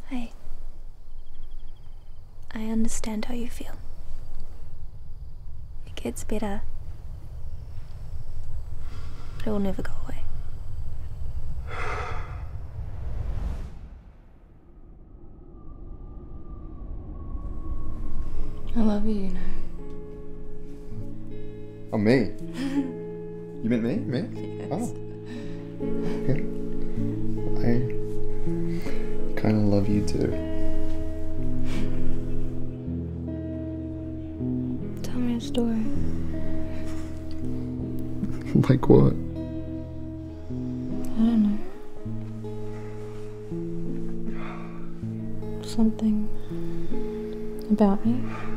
I understand how you feel. It gets better, but it will never go away. I love you, you know. Oh, me? You meant me? Me? Yes. Oh. Okay. I kind of love you too. Tell me a story. Like what? I don't know. Something about me.